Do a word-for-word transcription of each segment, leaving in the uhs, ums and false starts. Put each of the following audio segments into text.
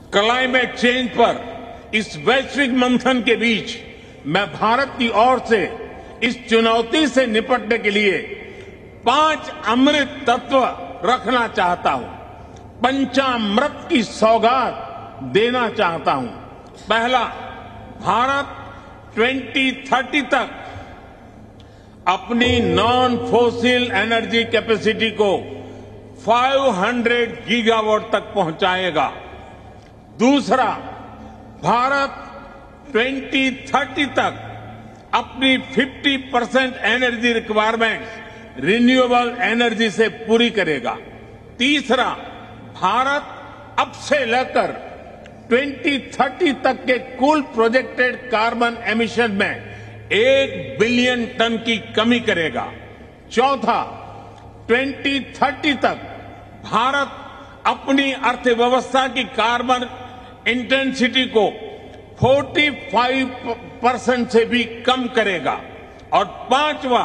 Climate change पर इस वैश्विक मंथन के बीच मैं भारत की ओर से इस चुनौती से निपटने के लिए पांच अमृत तत्व रखना चाहता हूं, पंचामृत की सौगात देना चाहता हूं। पहला, भारत ट्वेंटी थर्टी तक अपनी नॉन फोसिल एनर्जी कैपेसिटी को पाँच सौ गीगावाट तक पहुंचाएगा। दूसरा, भारत ट्वेंटी थर्टी तक अपनी पचास percent energy requirement renewable energy से पूरी करेगा। तीसरा, भारत अब से लेकर ट्वेंटी थर्टी तक के कुल प्रोजेक्टेड कार्बन एमिशन में एक बिलियन टन की कमी करेगा। चौथा, ट्वेंटी थर्टी तक भारत अपनी अर्थव्यवस्था की कार्बन इंटेंसिटी को पैंतालीस परसेंट से भी कम करेगा। और पांचवा,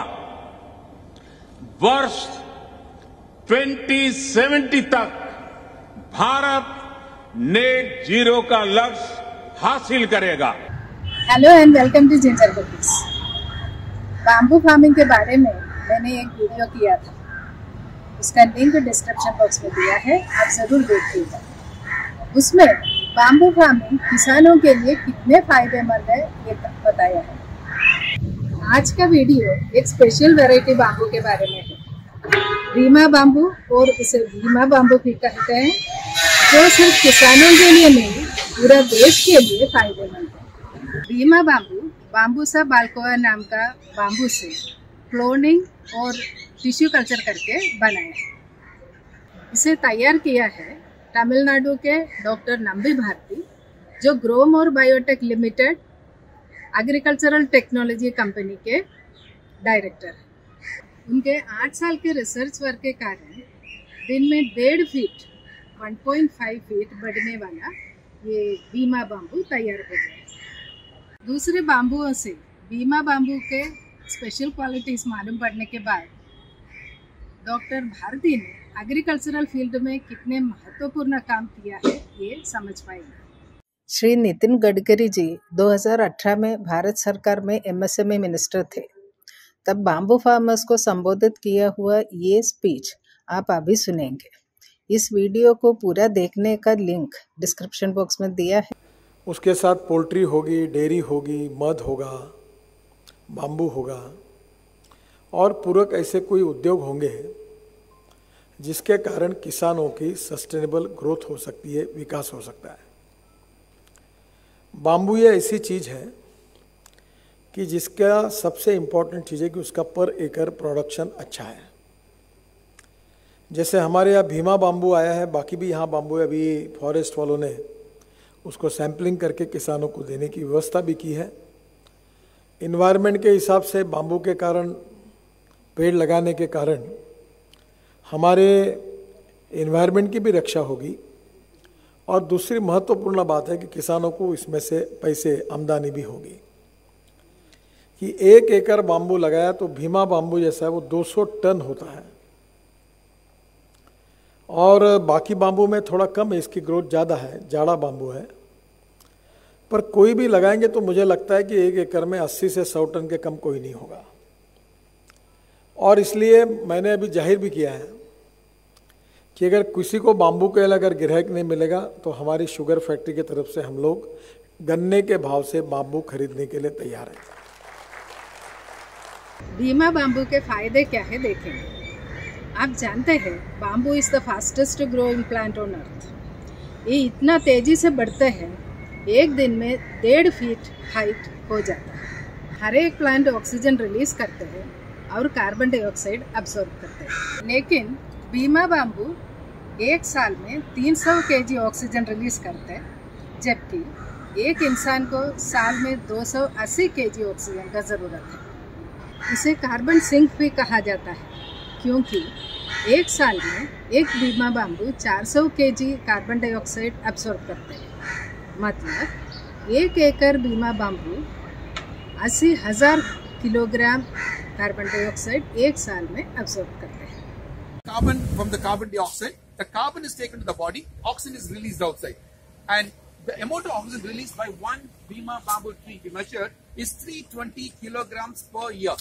वर्ष ट्वेंटी सेवेंटी तक भारत नेट जीरो का लक्ष्य हासिल करेगा। Hello and welcome to Ginger Cookies. Bamboo farming के बारे में मैंने एक वीडियो किया था, उसका लिंक डिस्क्रिप्शन बॉक्स में दिया है, आप जरूर देखिएगा। उसमें बाम्बू फार्मिंग किसानों के लिए कितने फायदेमंद है ये बताया है। आज का वीडियो एक स्पेशल वैरायटी बाम्बू के बारे में है, रीमा बाम्बू, और इसे भीमा बाम्बू भी कहते हैं, जो सिर्फ किसानों के लिए नहीं पूरा देश के लिए फायदेमंद है। रीमा बाम्बू बाम्बूसा बाल्कोआ नाम का बाम्बू से क्लोनिंग और टिश्यू कल्चर करके बनाया है। इसे तैयार किया है तमिलनाडु के डॉक्टर नंबी भारती, जो ग्रोम और biotech limited agricultural technology company के डायरेक्टर हैं। उनके आठ साल के रिसर्च वर्क के कारण दिन में डेढ़ feet one point five feet बढ़ने वाला ये बीमा बाम्बू तैयार हो गया। दूसरे बाम्बुओं से बीमा बाम्बू के स्पेशल क्वालिटीज मालूम पड़ने के बाद डॉक्टर भारती ने एग्रीकल्चरल फील्ड में कितने महत्वपूर्ण काम किया है ये समझ पाएंगे। श्री नितिन गडकरी जी दो हज़ार अठारह में भारत सरकार में एमएसएमई मिनिस्टर थे। तब बाम्बू फार्मर्स को संबोधित किया हुआ ये स्पीच आप अभी सुनेंगे। इस वीडियो को पूरा देखने का लिंक डिस्क्रिप्शन बॉक्स में दिया है। उसके साथ पोल्ट्री होगी, डेयरी होगी, मध होगा, बाम्बू होगा और पूरक ऐसे कोई उद्योग होंगे जिसके कारण किसानों की सस्टेनेबल ग्रोथ हो सकती है, विकास हो सकता है। बाम्बू ये ऐसी चीज़ है कि जिसका सबसे इम्पोर्टेंट चीज़ है कि उसका पर एकड़ प्रोडक्शन अच्छा है। जैसे हमारे यहाँ भीमा बाम्बू आया है, बाकी भी यहाँ बाम्बू है, अभी फॉरेस्ट वालों ने उसको सैम्पलिंग करके किसानों को देने की व्यवस्था भी की है। इन्वायरमेंट के हिसाब से बाम्बू के कारण, पेड़ लगाने के कारण हमारे इन्वायरमेंट की भी रक्षा होगी। और दूसरी महत्वपूर्ण बात है कि किसानों को इसमें से पैसे आमदनी भी होगी। कि एक एकड़ बाम्बू लगाया तो भीमा बाम्बू जैसा है वो दो सौ टन होता है, और बाकी बाम्बू में थोड़ा कम है, इसकी ग्रोथ ज़्यादा है, जाड़ा बाम्बू है। पर कोई भी लगाएंगे तो मुझे लगता है कि एक एकड़ में अस्सी से सौ टन के कम कोई नहीं होगा। और इसलिए मैंने अभी जाहिर भी किया है कि अगर किसी को बाम्बू के लिए अगर ग्राहक नहीं मिलेगा तो हमारी शुगर फैक्ट्री की तरफ से हम लोग गन्ने के भाव से बाम्बू खरीदने के लिए तैयार हैं। भीमा बाम्बू के फायदे क्या है देखेंगे। आप जानते हैं bamboo is the fastest growing plant on earth. ये इतना तेजी से बढ़ते हैं, एक दिन में डेढ़ फीट हाइट हो जाता है। हर एक प्लांट ऑक्सीजन रिलीज करते हैं और कार्बन डाइऑक्साइड अब्सॉर्ब करते हैं। लेकिन बीमा बाम्बू एक साल में तीन सौ केजी ऑक्सीजन रिलीज करते हैं, जबकि एक इंसान को साल में दो सौ अस्सी केजी ऑक्सीजन का ज़रूरत है। इसे कार्बन सिंक भी कहा जाता है, क्योंकि एक साल में एक बीमा बाम्बू चार सौ केजी कार्बन डाइऑक्साइड अब्सॉर्ब करते हैं। मतलब एक एकड़ बीमा बाम्बू अस्सी हजार किलोग्राम कार्बन डाइऑक्साइड एक साल में अब्सॉर्ब करते हैं। Carbon from the carbon dioxide, the carbon is taken to the body, oxygen is released outside. and the amount of oxygen released by one Bima bamboo tree we measured is three hundred twenty kilograms per year.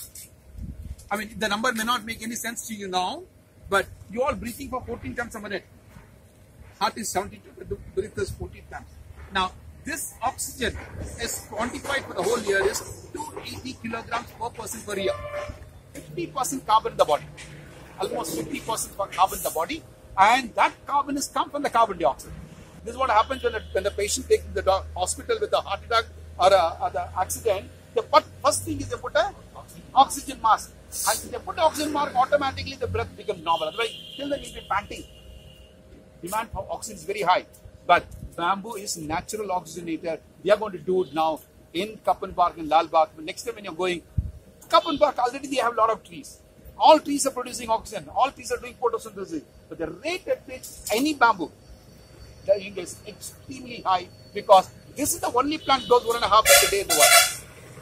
I mean, the number may not make any sense to you now, but you all breathing for fourteen times a minute. Heart is seventy-two, but the breath is fourteen times. Now, this oxygen is quantified for the whole year is two hundred eighty kilograms per person per year. fifty percent carbon in the body. Almost fifty percent carbon in the body. And that carbon is come from the carbon dioxide. This is what happens when, a, when the patient takes to the hospital with a heart attack or a, or the accident. The first thing is they put a oxygen mask. And if they put an oxygen mask, automatically the breath becomes normal. Otherwise, till then you'll be panting. Demand for oxygen is very high. But bamboo is natural oxygenator. We are going to do it now in Kapan Park and Lal Bagh. Next time when you're going, Kapan Park, already they have a lot of trees. All trees are producing oxygen. All trees are doing photosynthesis. But the rate at which any bamboo, the yield is extremely high because this is the only plant grows one and a half a day in the world.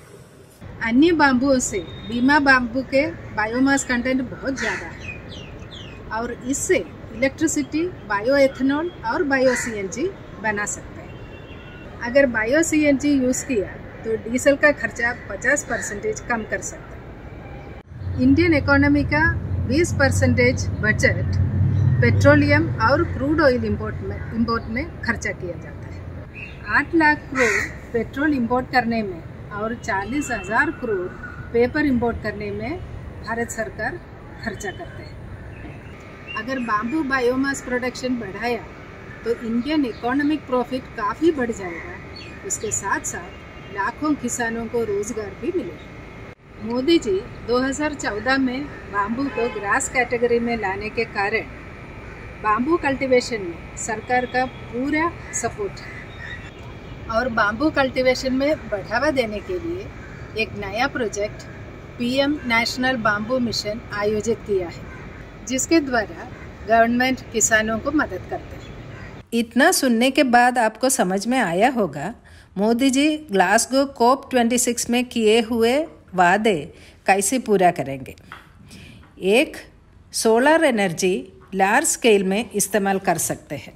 अन्य बाम्बुओं से बीमा bamboo के biomass content बहुत ज़्यादा है और इससे electricity, bioethanol और बायो सीएनजी बना सकते हैं। अगर बायो सीएनजी यूज़ किया तो डीजल का खर्चा पचास परसेंटेज कम कर सकते हैं। इंडियन इकोनॉमी का बीस परसेंटेज बजट पेट्रोलियम और क्रूड ऑयल इंपोर्ट में इंपोर्ट में खर्चा किया जाता है। आठ लाख करोड़ पेट्रोल इंपोर्ट करने में और चालीस हजार करोड़ पेपर इंपोर्ट करने में भारत सरकार खर्चा करते हैं। अगर बाम्बू बायोमास प्रोडक्शन बढ़ाया तो इंडियन इकोनॉमिक प्रॉफिट काफ़ी बढ़ जाएगा। उसके साथ साथ लाखों किसानों को रोजगार भी मिलेगा। मोदी जी दो हज़ार चौदह में बाम्बू को ग्रास कैटेगरी में लाने के कारण बाम्बू कल्टीवेशन में सरकार का पूरा सपोर्ट है और बाम्बू कल्टीवेशन में बढ़ावा देने के लिए एक नया project PM national bamboo mission आयोजित किया है, जिसके द्वारा गवर्नमेंट किसानों को मदद करते हैं। इतना सुनने के बाद आपको समझ में आया होगा मोदी जी ग्लासगो कोप छब्बीस में किए हुए वादे कैसे पूरा करेंगे। एक, सोलर एनर्जी लार्ज स्केल में इस्तेमाल कर सकते हैं।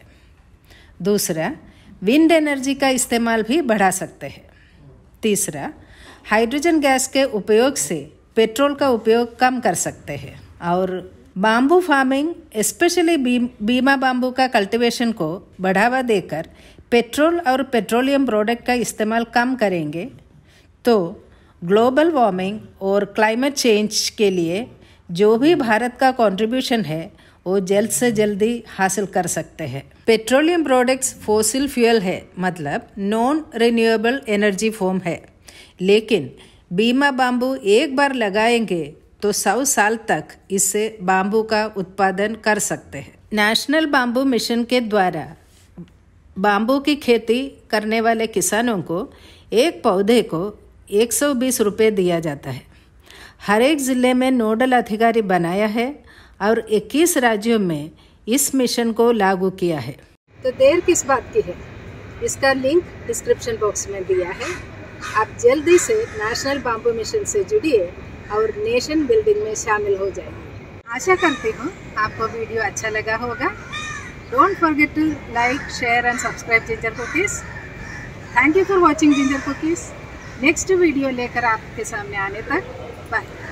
दूसरा, विंड एनर्जी का इस्तेमाल भी बढ़ा सकते हैं। तीसरा, हाइड्रोजन गैस के उपयोग से पेट्रोल का उपयोग कम कर सकते हैं। और बाम्बू फार्मिंग स्पेशली बी, बीमा बाम्बू का कल्टीवेशन को बढ़ावा देकर पेट्रोल और पेट्रोलियम प्रोडक्ट का इस्तेमाल कम करेंगे तो ग्लोबल वार्मिंग और क्लाइमेट चेंज के लिए जो भी भारत का कंट्रीब्यूशन है वो जल्द से जल्दी हासिल कर सकते हैं। पेट्रोलियम प्रोडक्ट्स फॉसिल फ्यूल है, मतलब नॉन रिन्यूएबल एनर्जी फॉर्म है, लेकिन बीमा बाम्बू एक बार लगाएंगे तो सौ साल तक इससे बाम्बू का उत्पादन कर सकते हैं। नेशनल बाम्बू मिशन के द्वारा बाम्बू की खेती करने वाले किसानों को एक पौधे को एक सौ बीस रुपये दिया जाता है। हर एक ज़िले में नोडल अधिकारी बनाया है और इक्कीस राज्यों में इस मिशन को लागू किया है। तो देर किस बात की है, इसका लिंक डिस्क्रिप्शन बॉक्स में दिया है। आप जल्दी से नेशनल बाम्बू मिशन से जुड़िए और नेशन बिल्डिंग में शामिल हो जाइए। आशा करती हूँ आपको वीडियो अच्छा लगा होगा। Don't forget to like, share and subscribe Ginger Cookies. Thank you for watching Ginger Cookies. Next video लेकर आपके सामने आने तक बाय।